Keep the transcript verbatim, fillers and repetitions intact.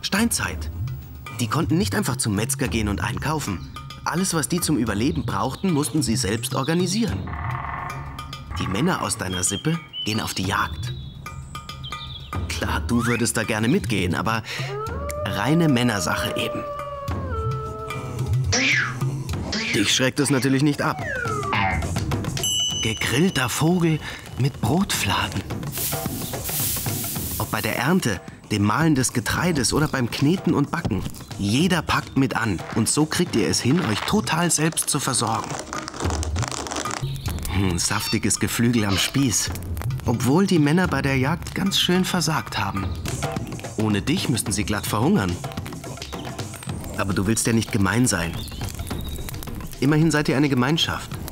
Steinzeit. Die konnten nicht einfach zum Metzger gehen und einkaufen. Alles, was die zum Überleben brauchten, mussten sie selbst organisieren. Die Männer aus deiner Sippe gehen auf die Jagd. Klar, du würdest da gerne mitgehen, aber reine Männersache eben. Dich schreckt es natürlich nicht ab. Gegrillter Vogel mit Brotfladen. Ob bei der Ernte, dem Mahlen des Getreides oder beim Kneten und Backen. Jeder packt mit an und so kriegt ihr es hin, euch total selbst zu versorgen. Hm, saftiges Geflügel am Spieß. Obwohl die Männer bei der Jagd ganz schön versagt haben. Ohne dich müssten sie glatt verhungern. Aber du willst ja nicht gemein sein. Immerhin seid ihr eine Gemeinschaft.